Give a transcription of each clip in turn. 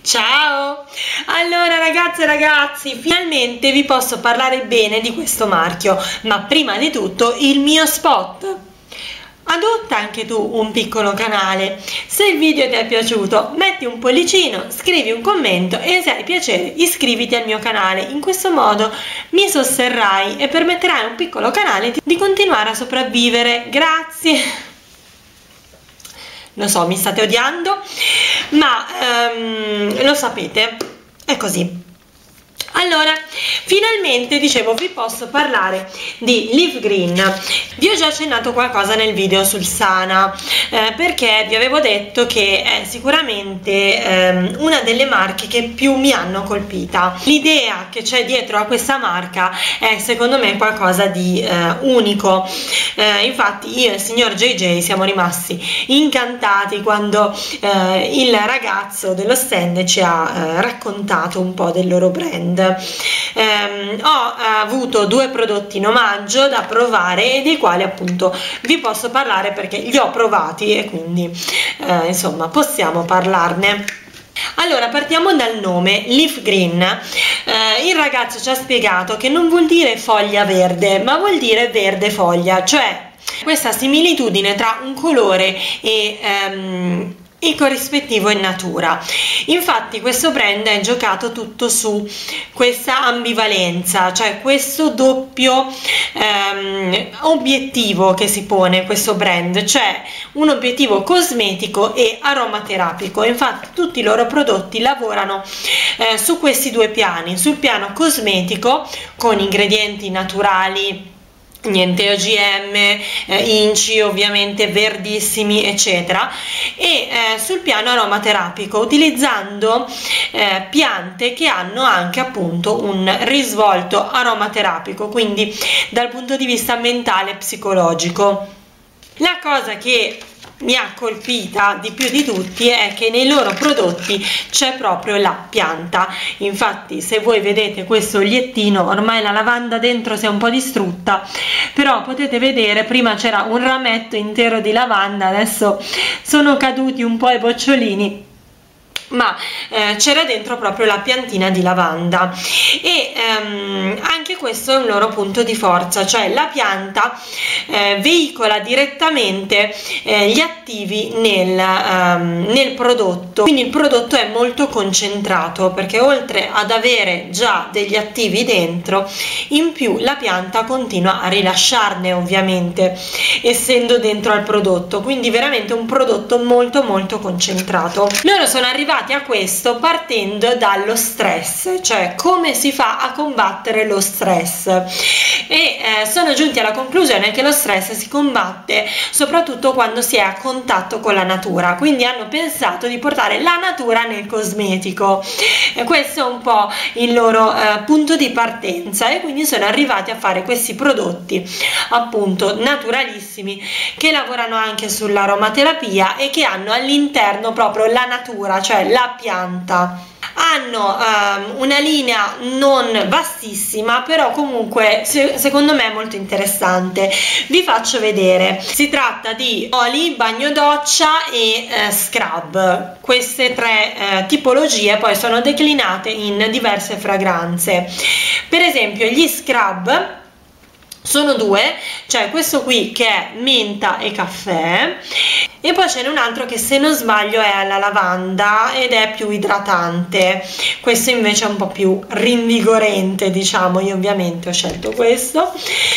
Ciao! Allora ragazze e ragazzi, finalmente vi posso parlare bene di questo marchio, ma prima di tutto il mio spot. Adotta anche tu un piccolo canale. Se il video ti è piaciuto, metti un pollicino, scrivi un commento e se hai piacere iscriviti al mio canale. In questo modo mi sosterrai e permetterai a un piccolo canale di continuare a sopravvivere. Grazie! Lo so, mi state odiando, ma lo sapete, è così. Allora, finalmente, dicevo, vi posso parlare di Leaf Green. Vi ho già accennato qualcosa nel video sul Sana, perché vi avevo detto che è sicuramente una delle marche che più mi hanno colpita. L'idea che c'è dietro a questa marca è secondo me qualcosa di unico. Infatti io e il signor JJ siamo rimasti incantati quando il ragazzo dello stand ci ha raccontato un po' del loro brand. Ho avuto due prodotti in omaggio da provare e dei quali appunto vi posso parlare perché li ho provati e quindi insomma possiamo parlarne. Allora, partiamo dal nome Leaf Green. Il ragazzo ci ha spiegato che non vuol dire foglia verde, ma vuol dire verde foglia, cioè questa similitudine tra un colore e il corrispettivo in natura. Infatti questo brand è giocato tutto su questa ambivalenza, cioè questo doppio obiettivo che si pone questo brand, cioè un obiettivo cosmetico e aromaterapico. Infatti tutti i loro prodotti lavorano su questi due piani, sul piano cosmetico con ingredienti naturali, niente OGM, inci ovviamente verdissimi eccetera, e sul piano aromaterapico utilizzando piante che hanno anche appunto un risvolto aromaterapico, quindi dal punto di vista mentale e psicologico. La cosa che mi ha colpita di più di tutti è che nei loro prodotti c'è proprio la pianta. Infatti se voi vedete questo oliettino, ormai la lavanda dentro si è un po' distrutta, però potete vedere prima c'era un rametto intero di lavanda, adesso sono caduti un po' i bocciolini, ma c'era dentro proprio la piantina di lavanda e anche questo è un loro punto di forza, cioè la pianta veicola direttamente gli attivi nel prodotto, quindi il prodotto è molto concentrato perché oltre ad avere già degli attivi dentro, in più la pianta continua a rilasciarne ovviamente essendo dentro al prodotto, quindi veramente un prodotto molto molto concentrato. Loro sono arrivati a questo partendo dallo stress, cioè come si fa a combattere lo stress, e sono giunti alla conclusione che lo stress si combatte soprattutto quando si è a contatto con la natura, quindi hanno pensato di portare la natura nel cosmetico. Questo è un po' il loro punto di partenza e quindi sono arrivati a fare questi prodotti appunto naturalissimi che lavorano anche sull'aromaterapia e che hanno all'interno proprio la natura, cioè la pianta. Hanno una linea non vastissima, però comunque secondo me molto interessante. Vi faccio vedere. Si tratta di oli, bagno doccia e scrub. Queste tre tipologie poi sono declinate in diverse fragranze. Per esempio gli scrub sono due, cioè questo qui che è menta e caffè, e poi ce n'è un altro che se non sbaglio è alla lavanda ed è più idratante. Questo invece è un po' più rinvigorente, diciamo. Io ovviamente ho scelto questo.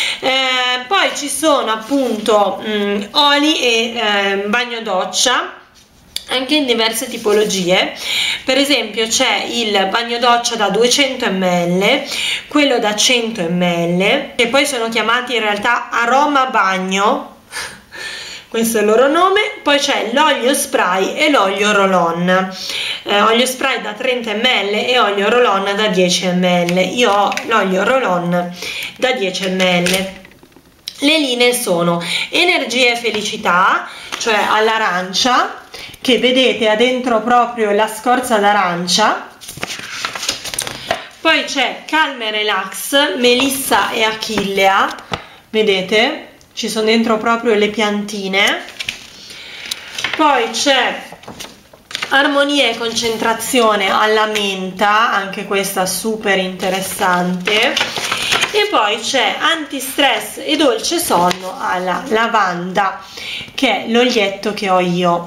Poi ci sono appunto oli e bagno doccia anche in diverse tipologie. Per esempio c'è il bagno doccia da 200 ml, quello da 100 ml, che poi sono chiamati in realtà aroma bagno, questo è il loro nome. Poi c'è l'olio spray e l'olio roll-on, olio spray da 30 ml e olio roll-on da 10 ml. Io ho l'olio roll-on da 10 ml. Le linee sono energia e felicità, cioè all'arancia, che vedete ha dentro proprio la scorza d'arancia. Poi c'è calma e relax, melissa e achillea, vedete? Ci sono dentro proprio le piantine. Poi c'è armonia e concentrazione alla menta, anche questa super interessante, e poi c'è antistress e dolce sonno alla lavanda, che è l'olietto che ho io.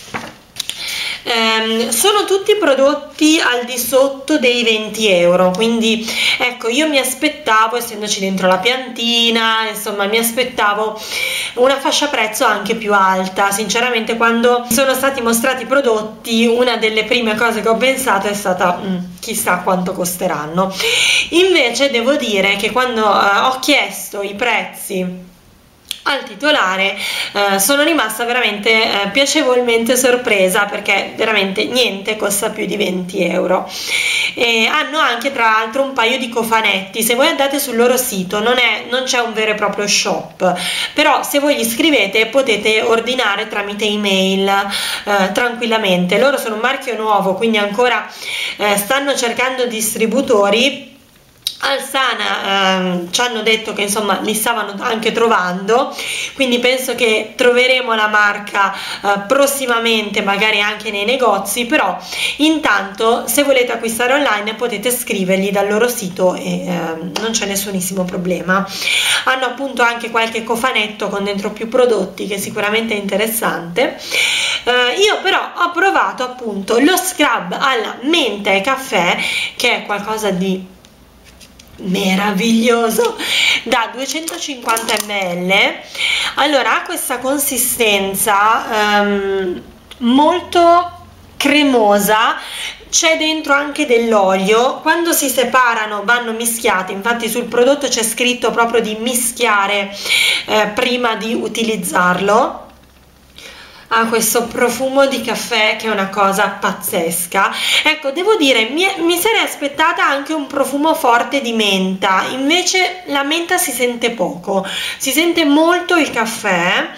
Sono tutti prodotti al di sotto dei 20 euro, quindi ecco, io mi aspettavo, essendoci dentro la piantina, insomma mi aspettavo una fascia prezzo anche più alta. Sinceramente, quando sono stati mostrati i prodotti, una delle prime cose che ho pensato è stata chissà quanto costeranno. Invece devo dire che quando ho chiesto i prezzi al titolare sono rimasta veramente piacevolmente sorpresa, perché veramente niente costa più di 20 euro. E hanno anche tra l'altro un paio di cofanetti. Se voi andate sul loro sito non c'è un vero e proprio shop, però se voi gli scrivete potete ordinare tramite email tranquillamente. Loro sono un marchio nuovo, quindi ancora stanno cercando distributori. Alsana ci hanno detto che insomma li stavano anche trovando, quindi penso che troveremo la marca prossimamente, magari anche nei negozi. Però intanto, se volete acquistare online, potete scrivergli dal loro sito e non c'è nessunissimo problema. Hanno appunto anche qualche cofanetto con dentro più prodotti, che sicuramente è interessante. Io però ho provato appunto lo scrub alla menta e caffè, che è qualcosa di meraviglioso, da 250 ml. Allora, ha questa consistenza molto cremosa, c'è dentro anche dell'olio. Quando si separano vanno mischiati, infatti sul prodotto c'è scritto proprio di mischiare prima di utilizzarlo. Ha questo profumo di caffè che è una cosa pazzesca. Ecco, devo dire, mi sarei aspettata anche un profumo forte di menta, invece la menta si sente poco, si sente molto il caffè.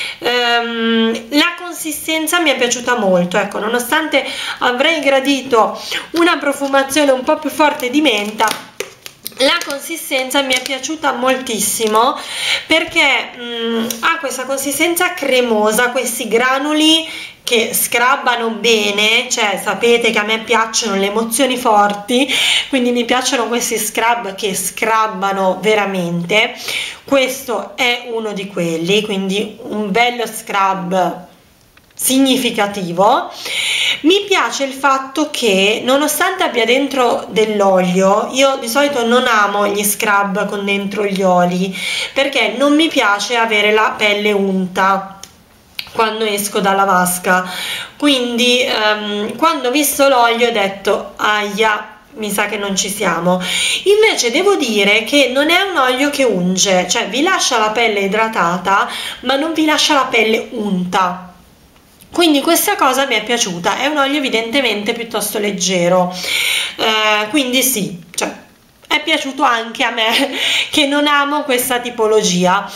La consistenza mi è piaciuta molto, ecco, nonostante avrei gradito una profumazione un po' più forte di menta, la consistenza mi è piaciuta moltissimo, perché ha questa consistenza cremosa, questi granuli che scrabbano bene. Cioè, sapete che a me piacciono le emozioni forti, quindi mi piacciono questi scrub che scrabbano veramente. Questo è uno di quelli, quindi un bello scrub significativo. Mi piace il fatto che, nonostante abbia dentro dell'olio, io di solito non amo gli scrub con dentro gli oli, perché non mi piace avere la pelle unta quando esco dalla vasca. Quindi quando ho visto l'olio ho detto aia, mi sa che non ci siamo. Invece devo dire che non è un olio che unge, cioè vi lascia la pelle idratata ma non vi lascia la pelle unta. Quindi questa cosa mi è piaciuta. È un olio evidentemente piuttosto leggero, quindi sì, cioè, è piaciuto anche a me che non amo questa tipologia.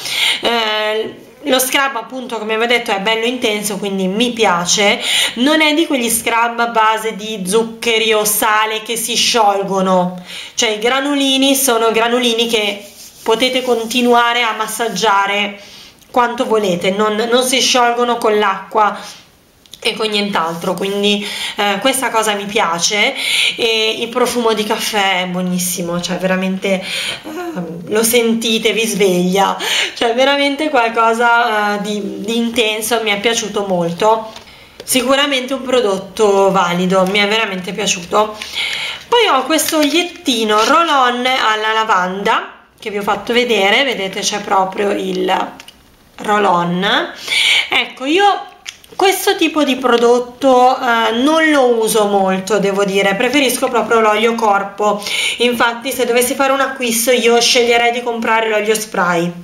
Lo scrub, appunto, come vi ho detto, è bello intenso, quindi mi piace. Non è di quegli scrub a base di zuccheri o sale che si sciolgono, cioè i granulini sono granulini che potete continuare a massaggiare quanto volete, non si sciolgono con l'acqua e con nient'altro. Quindi questa cosa mi piace. E il profumo di caffè è buonissimo, cioè veramente lo sentite, vi sveglia, cioè veramente qualcosa di intenso. Mi è piaciuto molto, sicuramente un prodotto valido, mi è veramente piaciuto. Poi ho questo oliettino roll-on alla lavanda che vi ho fatto vedere, vedete c'è proprio il roll-on. Ecco, io questo tipo di prodotto non lo uso molto, devo dire, preferisco proprio l'olio corpo. Infatti, se dovessi fare un acquisto io sceglierei di comprare l'olio spray,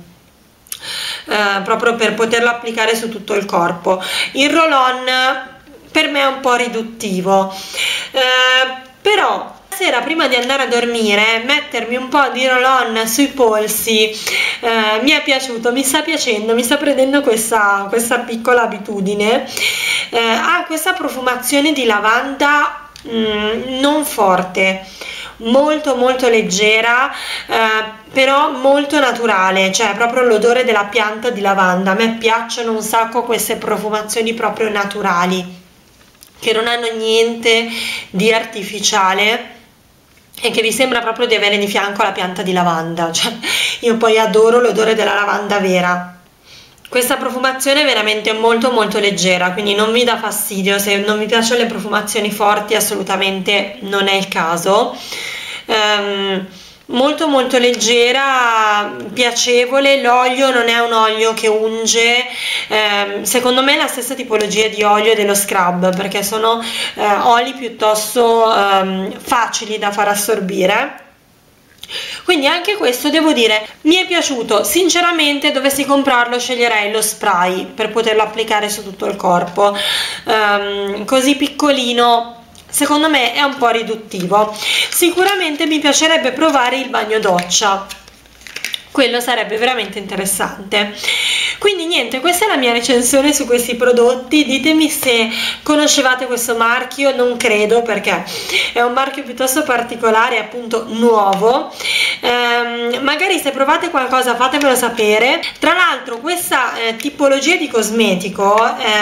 proprio per poterlo applicare su tutto il corpo. Il roll-on per me è un po' riduttivo, però sera prima di andare a dormire mettermi un po' di roll-on sui polsi mi è piaciuto, mi sta piacendo, mi sta prendendo questa piccola abitudine. Ha questa profumazione di lavanda non forte, molto molto leggera, però molto naturale, cioè proprio l'odore della pianta di lavanda. A me piacciono un sacco queste profumazioni proprio naturali, che non hanno niente di artificiale e che vi sembra proprio di avere di fianco la pianta di lavanda. Cioè, io poi adoro l'odore della lavanda vera. Questa profumazione è veramente molto molto leggera, quindi non vi dà fastidio. Se non vi piacciono le profumazioni forti, assolutamente non è il caso. Molto molto leggera, piacevole. L'olio non è un olio che unge, secondo me è la stessa tipologia di olio dello scrub, perché sono oli piuttosto facili da far assorbire. Quindi anche questo devo dire mi è piaciuto. Sinceramente, dovessi comprarlo sceglierei lo spray per poterlo applicare su tutto il corpo. Così piccolino secondo me è un po' riduttivo. Sicuramente mi piacerebbe provare il bagno doccia, quello sarebbe veramente interessante. Quindi niente, questa è la mia recensione su questi prodotti. Ditemi se conoscevate questo marchio. Non credo, perché è un marchio piuttosto particolare, appunto nuovo. Magari se provate qualcosa fatemelo sapere. Tra l'altro questa tipologia di cosmetico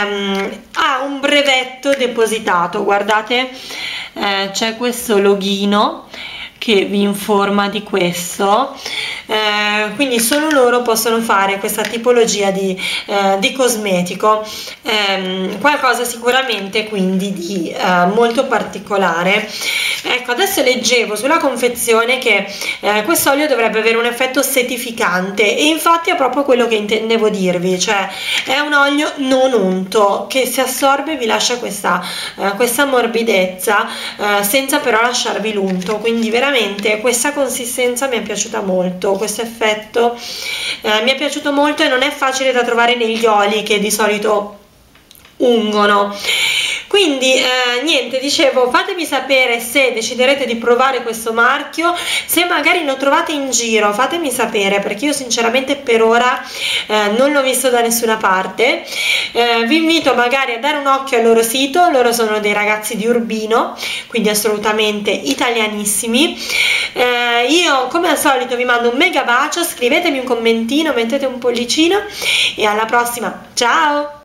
ha un brevetto depositato, guardate, c'è questo loghino che vi informa di questo, quindi solo loro possono fare questa tipologia di cosmetico, qualcosa sicuramente quindi di molto particolare. Ecco, adesso leggevo sulla confezione che questo olio dovrebbe avere un effetto setificante, e infatti è proprio quello che intendevo dirvi, cioè è un olio non unto che si assorbe e vi lascia questa morbidezza, senza però lasciarvi l'unto. Quindi veramente questa consistenza mi è piaciuta molto, questo effetto mi è piaciuto molto, e non è facile da trovare negli oli che di solito ungono. Quindi niente, dicevo, fatemi sapere se deciderete di provare questo marchio. Se magari lo trovate in giro, fatemi sapere, perché io sinceramente per ora non l'ho visto da nessuna parte. Vi invito magari a dare un occhio al loro sito. Loro sono dei ragazzi di Urbino, quindi assolutamente italianissimi. Io come al solito vi mando un mega bacio, scrivetemi un commentino, mettete un pollicino, e alla prossima, ciao!